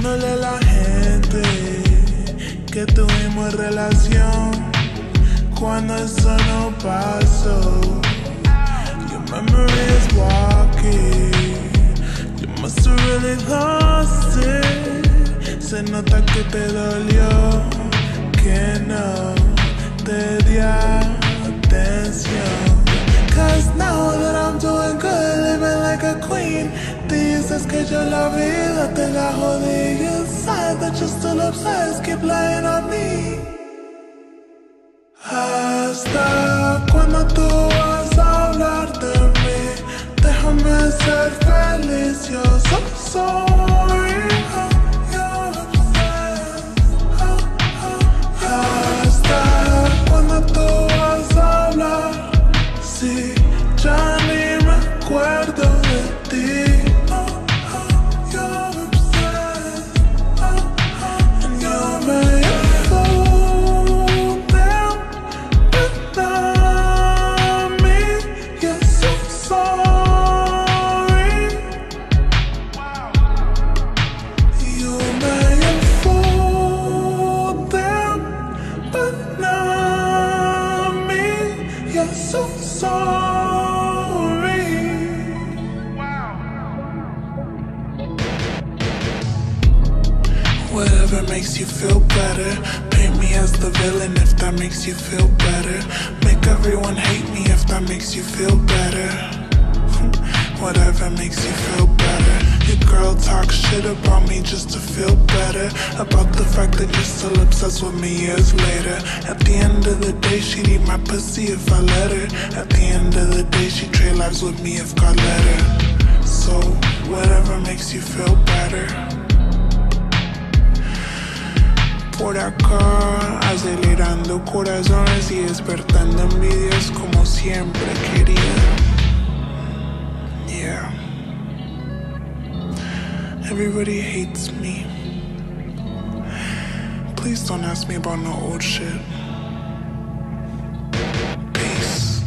diciéndole a la gente que tuvimos relación cuando eso no pasó. Your memory is walking. You must have really lost it. Se nota que te dolió, que no te di atención. Cause now that I'm doing good, living like a queen, dices que yo la vida te la jodí. Inside that you're still obsessed, keep lying on me. Hasta cuando tú vas a hablar de mí, déjame ser feliz. Yo so sorry, you're obsessed. Hasta cuando tú vas a hablar, sí, ya ni me acuerdo de ti. You're obsessed, and you made a fool down without me. You're so sorry. You made a fool down without me. You're so sorry. Whatever makes you feel better. Paint me as the villain if that makes you feel better. Make everyone hate me if that makes you feel better. Whatever makes you feel better. Your girl talks shit about me just to feel better. About the fact that you're still obsessed with me years later. At the end of the day, she'd eat my pussy if I let her. At the end of the day, she'd trade lives with me if God let her. So, whatever makes you feel better. Por acá, acelerando corazones y despertando envidias como siempre quería. Yeah. Everybody hates me. Please don't ask me about no old shit. Peace.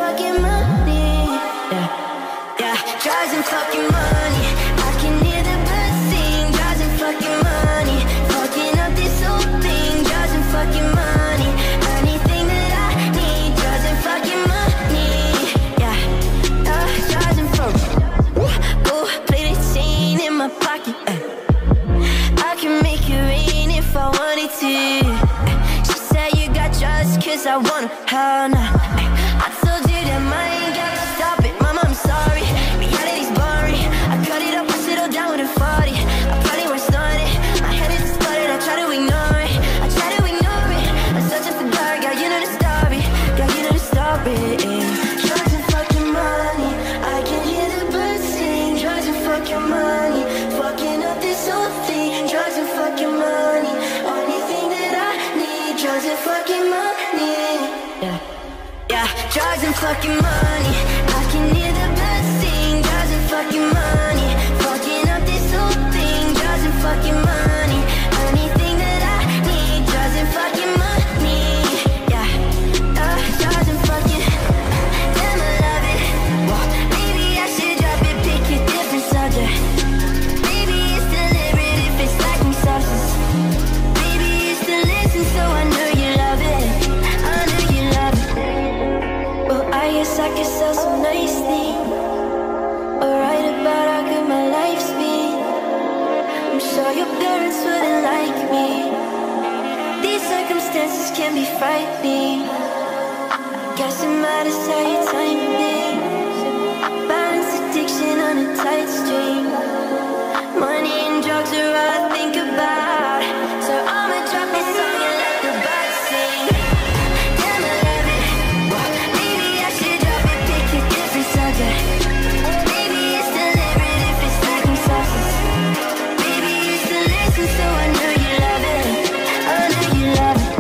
fucking money. Yeah, yeah, drugs and fucking money. I can hear the birds sing. Drugs and fucking money. Fucking up this whole thing. Drugs and fucking money. Anything that I need. Drugs and fucking money. Yeah, drugs and fucking. Ooh, play the scene in my pocket. I can make it rain if I wanted to. She said you got drugs 'cause I want 'em. Hell nah. I told you that mine ain't gotta stop it. Mama, I'm sorry. Reality's boring. I cut it up and settle down with a 40. I probably was started. My head is exploded. I try to ignore it. I try to ignore it. I'm searching for God. Girl, you know the story. Girl, you know the story. Drugs and fucking money. I can hear the birds sing. Drugs and fucking money. Fucking up this whole thing. Drugs and fucking money. Only thing that I need. Drugs and fucking money. Yeah, yeah. Drugs and fucking money. I can hear the birds sing. Drugs and fucking money. Fucking up this whole thing. Drugs and fucking money. Anything that I need. Drugs and fucking money. Yeah, drugs and fucking. Damn, I love it. Maybe I should drop it, pick a different subject. Maybe it's deliberate if it's lacking substance. Maybe it's to listen, so I know you love it. I know you love it. Well, I guess I could sell some nice things, or write about how good my life's been. I'm sure your parents wouldn't like me. These circumstances can be frightening. Guess it matters how you time it. Balance addiction on a tight string. Money and drugs are all I think about. So I'ma drop this song and let the birds sing. Damn, I love it. Maybe I should drop it, pick a different subject. Maybe it's deliberate if it's lacking substance. Maybe it's to listen, so I know you love it. I know you love it.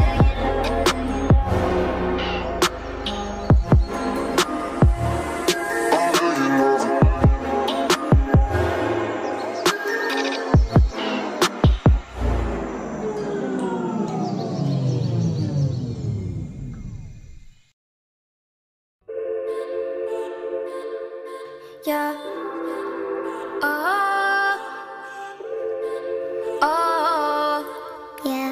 Yeah. Oh. Oh. Yeah.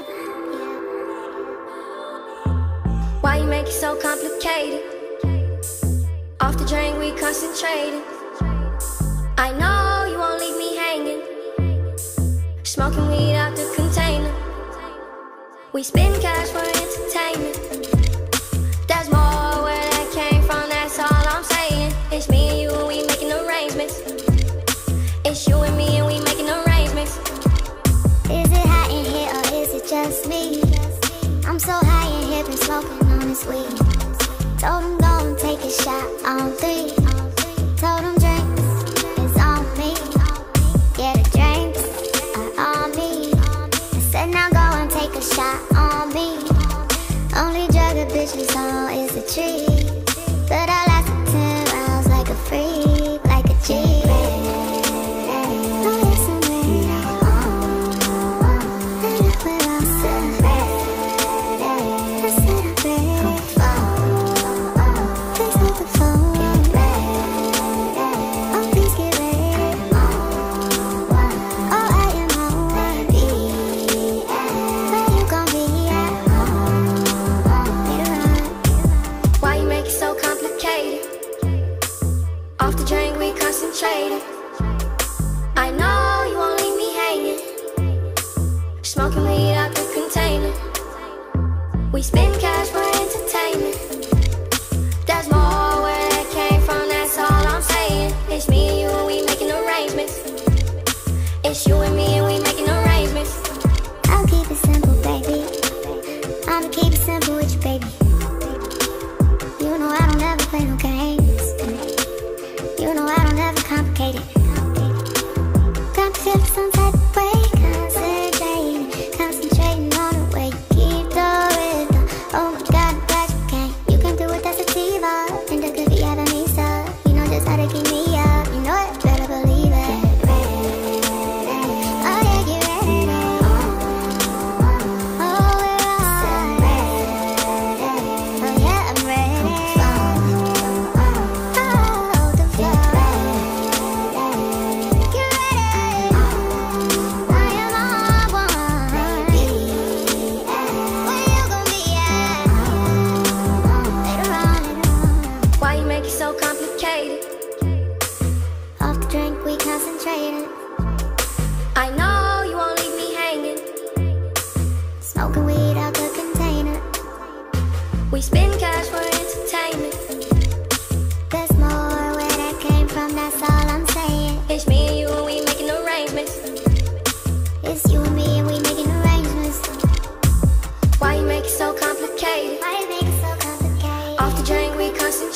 Why you make it so complicated? Off the drain, we concentrated. I know you won't leave me hanging. Smoking weed out the container. We spend cash for entertainment. There's more where that came from, that's all I'm saying. It's me and you and we making arrangements. It's you and me and we making arrangements. Is it hot in here or is it just me? I'm so high in here, been smoking on this weed. Told him go and take a shot on 3. Told him drinks is on me. Yeah, the drinks are on me. I said now go and take a shot on me. Only drug a bitch is on is a tree. But I lasted 10 rounds like a freak, like a G. Why you make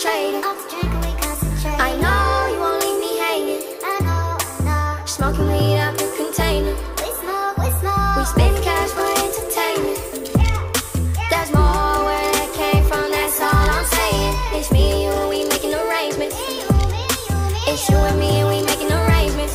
concentrated. I know you won't leave me hanging. Smoking weed out the container. We spend cash for entertainment. There's more where that came from, that's all I'm saying. It's me and you and we making arrangements. It's you and me and we making arrangements.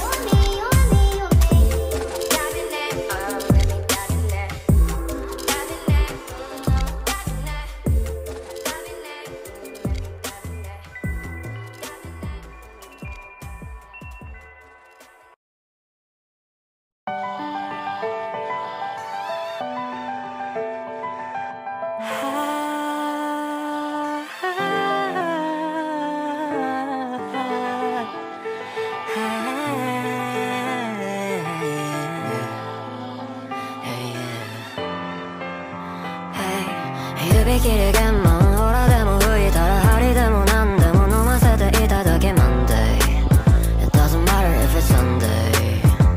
指切り弦マンホラでも吹いたら針でも何でも飲ませていただけ Monday It doesn't matter if it's Sunday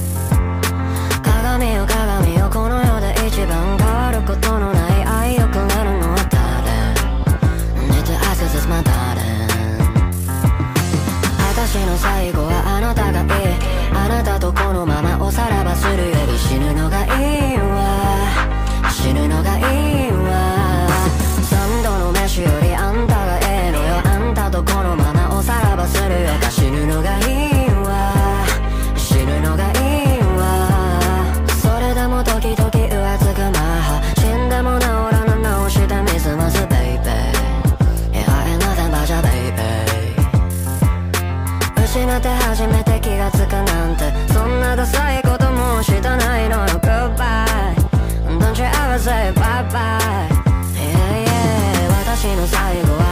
鏡よ鏡よこの世で一番変わることのない愛をくれるのは誰 Need to ask is this my darling 私の最後はあなたがいいあなたとこのままおさらばするより死ぬのがいいわ死ぬのがいいわ三度の飯よりあんたがええのよあんたとこのままおさらばするよか死ぬのがいいわ死ぬのがいいわそれでも時々浮つくマハ死んでも治らぬ直してみすます baby Yeah I ain't nothing but your baby 失って初めて気がつくなんてそんなダサいこともしたないのよ Goodbye Don't you ever say bye bye 私の最後は